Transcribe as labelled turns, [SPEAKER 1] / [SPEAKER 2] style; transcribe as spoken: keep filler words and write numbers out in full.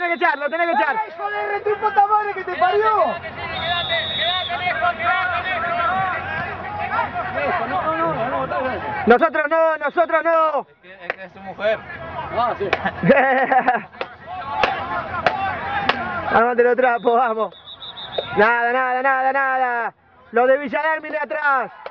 [SPEAKER 1] tenés que echar, lo tenés que echar.
[SPEAKER 2] ¡Joder, de tu puta madre que te parió!
[SPEAKER 1] Nosotros no, nosotros no.
[SPEAKER 3] Es que es, que es su mujer. Ah, sí.
[SPEAKER 1] Vamos de los trapos, vamos. Nada, nada, nada, nada. Los de Villa Dálmine atrás.